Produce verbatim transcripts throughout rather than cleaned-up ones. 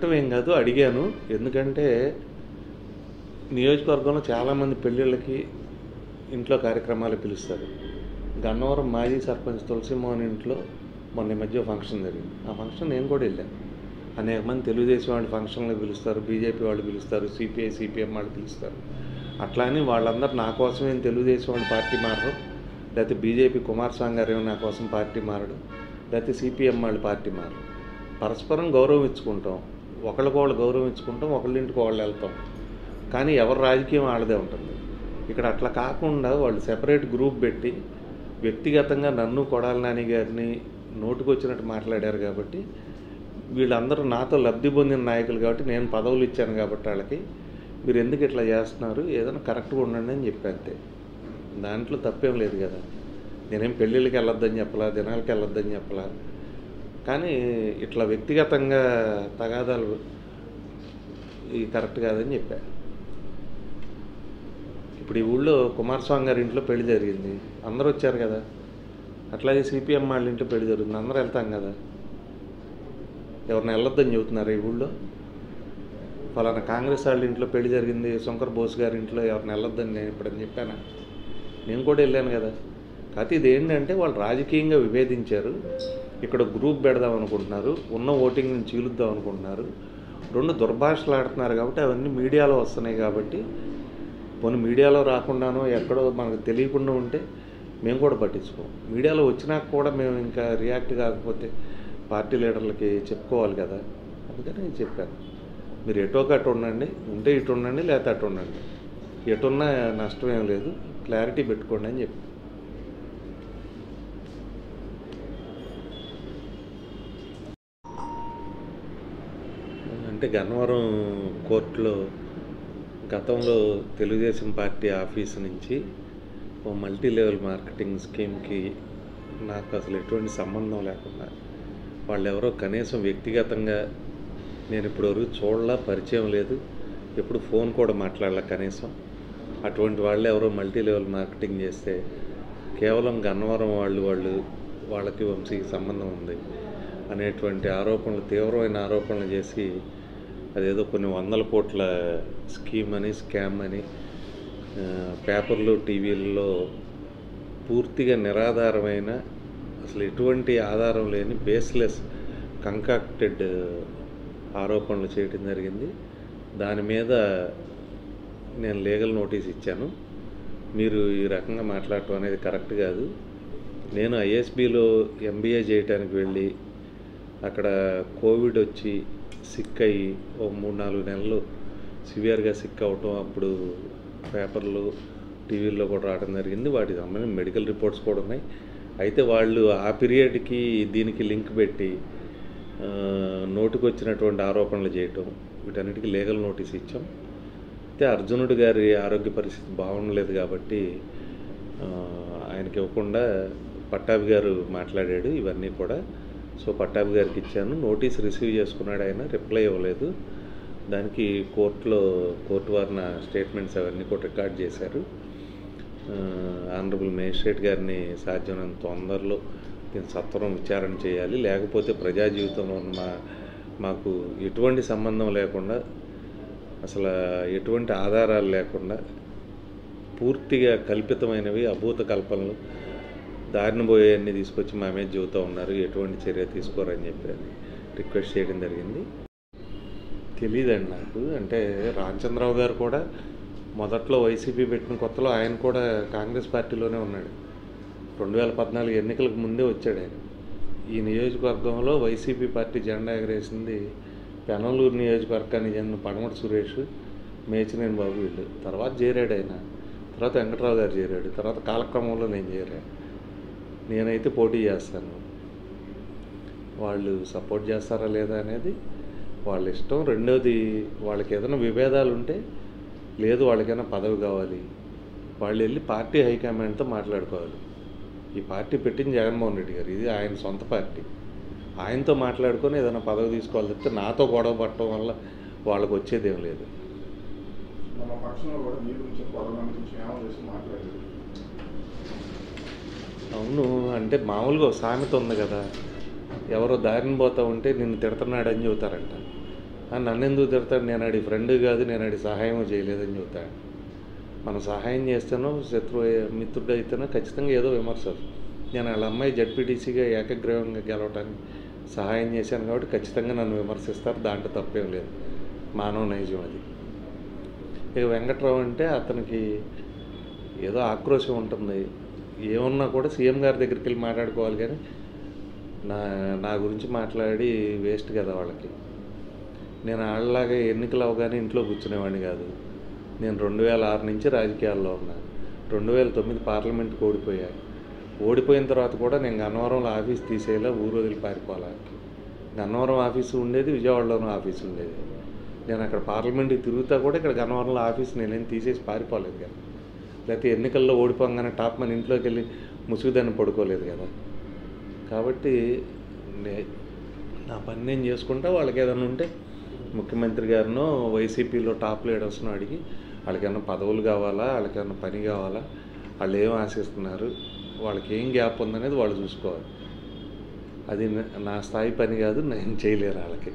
అడగటం ఏం కాదు, అడిగాను. ఎందుకంటే నియోజకవర్గంలో చాలామంది పెళ్ళిళ్ళకి ఇంట్లో కార్యక్రమాలు పిలుస్తారు. గన్నవరం మాజీ సర్పంచ్ తులసిమోహన్ ఇంట్లో మొన్న మధ్య ఫంక్షన్ జరిగింది. ఆ ఫంక్షన్ నేను కూడా వెళ్ళాను. అనేక మంది తెలుగుదేశం వాళ్ళు ఫంక్షన్లో పిలుస్తారు, బీజేపీ వాళ్ళు పిలుస్తారు, సిపిఐ సిపిఎం వాళ్ళు పిలుస్తారు. అట్లా అని వాళ్ళందరూ నా కోసమేం తెలుగుదేశం వాళ్ళు పార్టీ మారరు, లేకపోతే బీజేపీ కుమారస్వామి గారు ఏమో నా కోసం పార్టీ మారడు, లేకపోతే సిపిఎం వాళ్ళు పార్టీ మారరు. పరస్పరం గౌరవం ఇచ్చుకుంటాం, ఒకళ్ళకోళ్ళు గౌరవం ఇచ్చుకుంటాం, ఒకళ్ళింటికి వాళ్ళు వెళ్తాం. కానీ ఎవరి రాజకీయం వాళ్ళదే ఉంటుంది. ఇక్కడ అట్లా కాకుండా వాళ్ళు సెపరేట్ గ్రూప్ పెట్టి వ్యక్తిగతంగా నన్ను కొడాలి నాని గారిని నోటుకొచ్చినట్టు మాట్లాడారు. కాబట్టి వీళ్ళందరూ నాతో లబ్ధి పొందిన నాయకులు కాబట్టి నేను పదవులు ఇచ్చాను కాబట్టి వాళ్ళకి మీరు ఎందుకు ఇట్లా చేస్తున్నారు, ఏదైనా కరెక్ట్గా ఉండండి అని చెప్పి అంతే. దాంట్లో తప్పేం లేదు కదా. నేనేం పెళ్ళిళ్ళకి వెళ్ళొద్దని చెప్పలా, దినాలకి వెళ్ళొద్దని చెప్పలా. కానీ ఇట్లా వ్యక్తిగతంగా తగాదాలు ఇది కరెక్ట్ కాదని చెప్పా. ఇప్పుడు ఈ ఊళ్ళో కుమారస్వామి గారి ఇంట్లో పెళ్లి జరిగింది, అందరూ వచ్చారు కదా. అట్లాగే సిపిఎం వాళ్ళ ఇంట్లో పెళ్లి జరుగుతుంది, అందరూ వెళ్తాం కదా. ఎవరిని వెళ్ళొద్దని చెబుతున్నారు ఈ ఊళ్ళో? ఫలానా కాంగ్రెస్ వాళ్ళ ఇంట్లో పెళ్లి జరిగింది, శంకర్ బోస్ గారి ఇంట్లో ఎవరిని వెళ్ళొద్దని నేను ఇప్పుడని చెప్పాను. నేను కూడా వెళ్ళాను కదా. కాకపోతే ఇది ఏంటంటే వాళ్ళు రాజకీయంగా విభేదించారు. ఇక్కడ గ్రూప్ పెడదాం అనుకుంటున్నారు, ఉన్న ఓటింగ్ని చీలుద్దాం అనుకుంటున్నారు, రెండు దుర్భాషలు ఆడుతున్నారు. కాబట్టి అవన్నీ మీడియాలో వస్తున్నాయి. కాబట్టి కొన్ని మీడియాలో రాకుండానో ఎక్కడో మనకు తెలియకుండా ఉంటే మేము కూడా పట్టించుకోం. మీడియాలో వచ్చినాక కూడా మేము ఇంకా రియాక్ట్ కాకపోతే పార్టీ లీడర్లకి చెప్పుకోవాలి కదా. అందుకని నేను చెప్పాను, మీరు ఎటో కట్టు ఉండండి, ఉంటే ఇటు ఉండండి, లేకపోతే అటు ఉండండి, ఎటున్నా నష్టమేం లేదు, క్లారిటీ పెట్టుకోండి అని చెప్పి. అంటే గన్నవరం కోర్టులో గతంలో తెలుగుదేశం పార్టీ ఆఫీసు నుంచి ఓ మల్టీ లెవెల్ మార్కెటింగ్ స్కీమ్కి నాకు అసలు ఎటువంటి సంబంధం లేకుండా వాళ్ళు ఎవరో కనీసం వ్యక్తిగతంగా నేను ఇప్పటివరకు చూడలా, పరిచయం లేదు, ఎప్పుడు ఫోన్ కూడా మాట్లాడలే కనీసం. అటువంటి వాళ్ళు ఎవరో మల్టీ లెవెల్ మార్కెటింగ్ చేస్తే కేవలం గన్నవరం వాళ్ళు వాళ్ళు వాళ్ళకి వంశీకి సంబంధం ఉంది అనేటువంటి ఆరోపణలు, తీవ్రమైన ఆరోపణలు చేసి అదేదో కొన్ని వందల కోట్ల స్కీమ్ అని స్కామ్ అని పేపర్లు టీవీల్లో పూర్తిగా నిరాధారమైన, అసలు ఎటువంటి ఆధారం లేని బేస్లెస్ కంకాక్టెడ్ ఆరోపణలు చేయడం జరిగింది. దాని మీద నేను లీగల్ నోటీస్ ఇచ్చాను. మీరు ఈ రకంగా మాట్లాడటం అనేది కరెక్ట్ కాదు. నేను ఐఎస్బిలో ఎంబీఏ చేయడానికి వెళ్ళి అక్కడ కోవిడ్ వచ్చి సిక్ అయ్యి ఓ మూడు నాలుగు నెలలు సివియర్గా సిక్ అవటం అప్పుడు పేపర్లు టీవీల్లో కూడా రావడం జరిగింది. వాటికి సంబంధించిన మెడికల్ రిపోర్ట్స్ కూడా ఉన్నాయి. అయితే వాళ్ళు ఆ పీరియడ్కి దీనికి లింక్ పెట్టి నోటుకు వచ్చినటువంటి ఆరోపణలు చేయటం, వీటన్నిటికీ లీగల్ నోటీస్ ఇచ్చాం. అయితే అర్జునుడి గారి ఆరోగ్య పరిస్థితి బాగుండలేదు కాబట్టి ఆయనకి ఇవ్వకుండా పట్టాభి గారు మాట్లాడాడు ఇవన్నీ కూడా. సో పట్టాభి గారికి ఇచ్చాను, నోటీస్ రిసీవ్ చేసుకున్నాడు, ఆయన రిప్లై ఇవ్వలేదు. దానికి కోర్టులో కోర్టు వారిన స్టేట్మెంట్స్ అవన్నీ కూడా రికార్డ్ చేశారు. ఆనరబుల్ మేజిస్ట్రేట్ గారిని సాధ్యమైనంత తొందరలో దీన్ని సత్వరం విచారణ చేయాలి, లేకపోతే ప్రజా జీవితంలో ఉన్న మా మాకు ఎటువంటి సంబంధం లేకుండా, అసలు ఎటువంటి ఆధారాలు లేకుండా పూర్తిగా కల్పితమైనవి అభూత కల్పనలు దారిన పోయేవన్నీ తీసుకొచ్చి మా మీద చెబుతూ ఉన్నారు, ఎటువంటి చర్య తీసుకోరని చెప్పి రిక్వెస్ట్ చేయడం జరిగింది. తెలియదండి నాకు. అంటే రామచంద్రరావు గారు కూడా మొదట్లో వైసీపీ పెట్టిన కొత్తలో ఆయన కూడా కాంగ్రెస్ పార్టీలోనే ఉన్నాడు. రెండు వేల పద్నాలుగు ఎన్నికలకు ముందే వచ్చాడు ఆయన. ఈ నియోజకవర్గంలో వైసీపీ పార్టీ జెండా ఎగరేసింది పెనమలూరు నియోజకవర్గానికి చెందిన పడమటి సురేష్, మేచినేని బాబు వీళ్ళు. తర్వాత చేరాడు ఆయన, తర్వాత వెంకటరావు గారు చేరాడు, తర్వాత కాలక్రమంలో నేను చేరాను. నేనైతే పోటీ చేస్తాను, వాళ్ళు సపోర్ట్ చేస్తారా లేదా అనేది వాళ్ళ ఇష్టం. రెండోది, వాళ్ళకి ఏదైనా విభేదాలు ఉంటే, లేదు వాళ్ళకైనా పదవి కావాలి, వాళ్ళు వెళ్ళి పార్టీ హైకమాండ్తో మాట్లాడుకోవాలి. ఈ పార్టీ పెట్టింది జగన్మోహన్ రెడ్డి గారు, ఇది ఆయన సొంత పార్టీ. ఆయనతో మాట్లాడుకొని ఏదైనా పదవి తీసుకోవాలి తప్పితే నాతో గొడవ పట్టడం వల్ల వాళ్ళకు వచ్చేదేం లేదు. అవును, అంటే మామూలుగా సామెత ఉంది కదా, ఎవరో దారిని పోతూ ఉంటే నిన్ను తిడుతున్నాడని చెబుతారంట. నన్ను ఎందుకు తిడతాడు, నేను ఆడి ఫ్రెండ్ కాదు, నేను ఆడి సహాయం చేయలేదని చెబుతాడు. మనం సహాయం చేస్తేనో శత్రువు మిత్రుడు అయితేనో ఖచ్చితంగా ఏదో విమర్శలు. నేను వాళ్ళ అమ్మాయి జడ్పీటీసీగా ఏకగ్రీవంగా గెలవటానికి సహాయం చేశాను కాబట్టి ఖచ్చితంగా నన్ను విమర్శిస్తారు, దాంట్లో తప్పేం లేదు, మానవ నైజం అది. ఇక వెంకట్రావు అంటే అతనికి ఏదో ఆక్రోశం ఉంటుంది, ఏమన్నా కూడా సీఎం గారి దగ్గరికి వెళ్ళి మాట్లాడుకోవాలి, కానీ నా నా గురించి మాట్లాడి వేస్ట్ కదా వాళ్ళకి. నేను వాళ్ళలాగా ఎన్నికలు అవగానే ఇంట్లో కూర్చునేవాడిని కాదు. నేను రెండు వేల ఆరు నుంచి రాజకీయాల్లో ఉన్నా. రెండు వేల తొమ్మిది పార్లమెంట్కి ఓడిపోయా. ఓడిపోయిన తర్వాత కూడా నేను గన్నవరంలో ఆఫీస్ తీసేలా ఊరు వదిలి పారిపోవాలా. గన్నవరం ఆఫీసు ఉండేది, విజయవాడలోనూ ఆఫీసు ఉండేది. నేను అక్కడ పార్లమెంట్కి తిరుగుతా కూడా ఇక్కడ గన్నవరంలో ఆఫీస్ నేనేం తీసేసి పారిపోలేదు కదా. లేకపోతే ఎన్నికల్లో ఓడిపోగానే టాప్ మన ఇంట్లోకి వెళ్ళి ముసుగుదాన్ని పడుకోలేదు కదా. కాబట్టి నే నా పని నేను చేసుకుంటా. వాళ్ళకి ఏదైనా ఉంటే ముఖ్యమంత్రి గారినో వైసీపీలో టాప్ లీడర్స్ను అడిగి వాళ్ళకేమన్నా పదవులు కావాలా, వాళ్ళకేమన్నా పని కావాలా, వాళ్ళు ఏం ఆశిస్తున్నారు, వాళ్ళకి ఏం గ్యాప్ ఉందనేది వాళ్ళు చూసుకోవాలి. అది నా స్థాయి పని కాదు, నేను చేయలేను వాళ్ళకి.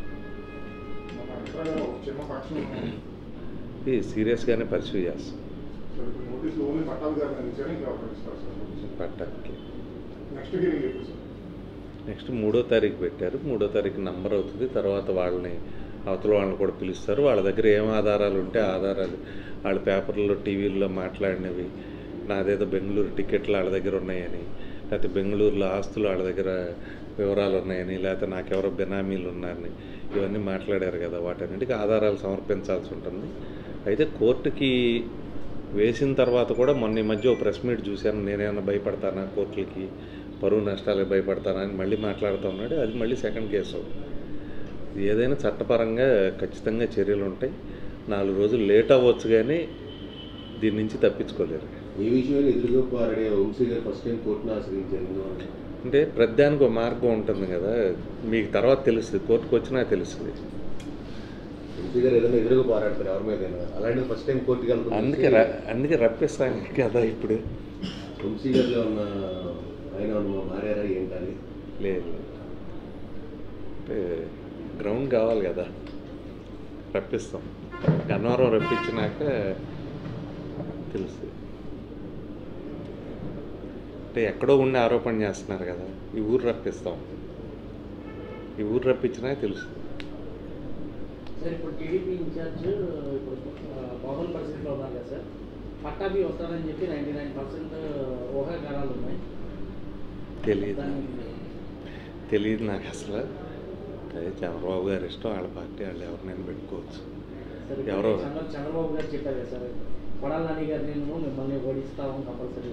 ఇది సీరియస్గానే పర్సూ చేస్తాం. పట్టాకి నెక్స్ట్ మూడో తారీఖు పెట్టారు. మూడో తారీఖు నంబర్ అవుతుంది. తర్వాత వాళ్ళని అవతల వాళ్ళని కూడా పిలుస్తారు. వాళ్ళ దగ్గర ఏం ఆధారాలు ఉంటే ఆధారాలు, వాళ్ళ పేపర్లో టీవీల్లో మాట్లాడినవి, నాదేదో బెంగళూరు టికెట్లు వాళ్ళ దగ్గర ఉన్నాయని, లేకపోతే బెంగళూరులో ఆస్తులు వాళ్ళ దగ్గర వివరాలు ఉన్నాయని, లేకపోతే నాకెవరో బెనామీలు ఉన్నారని, ఇవన్నీ మాట్లాడారు కదా. వాటన్నిటికీ ఆధారాలు సమర్పించాల్సి ఉంటుంది. అయితే కోర్టుకి వేసిన తర్వాత కూడా మొన్న ఈ మధ్య ఒక ప్రెస్ మీట్ చూశాను. నేనేమన్నా భయపడతానా కోర్టులకి, పరువు నష్టాలకు భయపడతానా అని మళ్ళీ మాట్లాడుతూ ఉన్నాడు. అది మళ్ళీ సెకండ్ కేసు. ఏదైనా చట్టపరంగా ఖచ్చితంగా చర్యలు ఉంటాయి. నాలుగు రోజులు లేట్ అవ్వచ్చు కానీ దీని నుంచి తప్పించుకోలేరు. ఈ విషయంలో ఎదురుగా పోరాడే వంశీ గారు ఫస్ట్ టైం కోర్టును ఆశ్రయించారు అంటే ప్రతిదానికి ఒక మార్గం ఉంటుంది కదా, మీకు తర్వాత తెలుస్తుంది, కోర్టుకు వచ్చినా తెలుస్తుంది. వంశీ గారు ఏదైనా ఎదురుగా పోరాడతారు ఎవరి మీద, అలాంటి ఫస్ట్ టైం కోర్టుకి వెళ్తారు. అందుకే అందుకే రప్పిస్తాను కదా. ఇప్పుడు వంశీ గారిలో ఉన్న ఆయన మారారా ఏంటని లేదు, అంటే గ్రౌండ్ కావాలి కదా, రప్పిస్తాం. గన్నవరం రప్పించినాక తెలుస్తుంది. అంటే ఎక్కడో ఉండి ఆరోపణ చేస్తున్నారు కదా, ఈ ఊరు రప్పిస్తాం. ఈ ఊరు రప్పించినా తెలుస్తుంది. సార్ ఇప్పుడు టీడీపీ ఇన్ఛార్జ్ ఇప్పుడు పవన్ పరిస్థితిలో ఉన్నారు కదా సార్, పట్టాభి వస్తారని చెప్పి నైంటీ నైన్ పర్సెంట్ ఊహాగానాలు ఉన్నాయి. తెలియదు తెలియదు నాకు అసలు. అదే చంద్రబాబు గారు ఇష్టం, వాళ్ళ పార్టీ వాళ్ళు ఎవరినైనా పెట్టుకోవచ్చు. ఎవరో చంద్రబాబు గారు చెప్పారు కదా సార్, కొడాలి నాని గారు నేను మిమ్మల్ని ఓడిస్తాము కంపల్సరీ.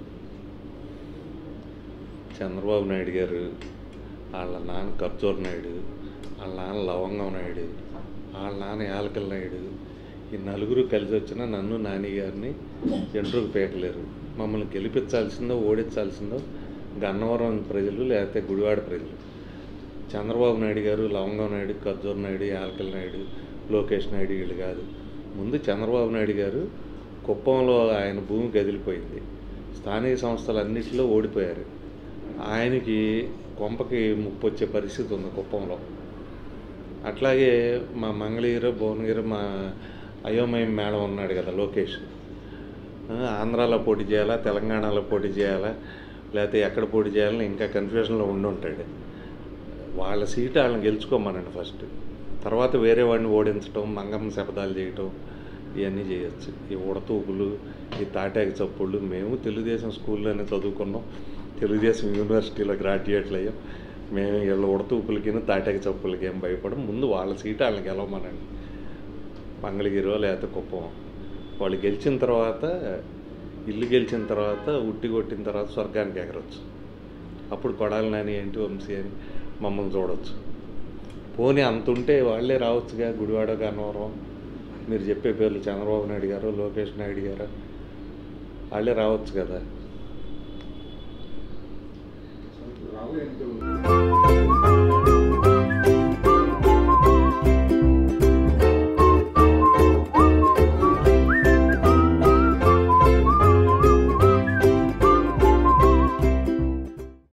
చంద్రబాబు నాయుడు గారు, వాళ్ళ నాన్న కర్జూర్ నాయుడు, వాళ్ళ నాన్న లవంగం నాయుడు, వాళ్ళ నాన్న యాలకల నాయుడు, ఈ నలుగురు కలిసి వచ్చిన నన్ను నాని గారిని ఎంట్రుకు పేకలేరు. మమ్మల్ని గెలిపించాల్సిందో ఓడించాల్సిందో గన్నవరం ప్రజలు, లేకపోతే గుడివాడ ప్రజలు. చంద్రబాబు నాయుడు గారు, లవంగం నాయుడు, కర్జూర్ నాయుడు, యాలకల నాయుడు, లోకేష్ నాయుడు వీళ్ళు కాదు. ముందు చంద్రబాబు నాయుడు గారు కుప్పంలో ఆయన భూమి కదిలిపోయింది, స్థానిక సంస్థలన్నింటిలో ఓడిపోయారు. ఆయనకి కొంపకి ముప్పు వచ్చే పరిస్థితి ఉంది కుప్పంలో. అట్లాగే మా మంగళగిరి, భువనగిరి మా అయోమయం మేడం ఉన్నాడు కదా లోకేష్, ఆంధ్రాలో పోటీ చేయాలా, తెలంగాణలో పోటీ చేయాలా, లేకపోతే ఎక్కడ పోటీ చేయాలని ఇంకా కన్ఫ్యూజన్లో ఉండి ఉంటాడు. వాళ్ళ సీటు వాళ్ళని గెలుచుకోమనండి ఫస్ట్, తర్వాత వేరే వాడిని ఓడించడం, మంగమ్మ శపథాలు చేయటం, ఇవన్నీ చేయొచ్చు. ఈ ఉడతూపులు, ఈ తాటాకి చప్పుళ్ళు. మేము తెలుగుదేశం స్కూల్లోనే చదువుకున్నాం, తెలుగుదేశం యూనివర్సిటీలో గ్రాడ్యుయేట్లు అయ్యాం. మేము వీళ్ళ ఉడతూపులకి తాటాకి చప్పులకి ఏం భయపడం. ముందు వాళ్ళ సీటు వాళ్ళని గెలవమనండి, మంగళగిరో లేకపోతే కుప్పం. వాళ్ళు గెలిచిన తర్వాత, ఇల్లు గెలిచిన తర్వాత, ఉట్టి కొట్టిన తర్వాత స్వర్గానికి ఎగరవచ్చు. అప్పుడు కొడాలి నాని ఏంటి వంశీ అని మమ్మల్ని చూడవచ్చు. పోనీ అంత ఉంటే వాళ్ళే రావచ్చుగా, గుడివాడ, గన్నవరం. మీరు చెప్పే పేర్లు చంద్రబాబు నాయుడు గారు, లోకేష్ నాయుడు గారు, వాళ్ళే రావచ్చు కదా.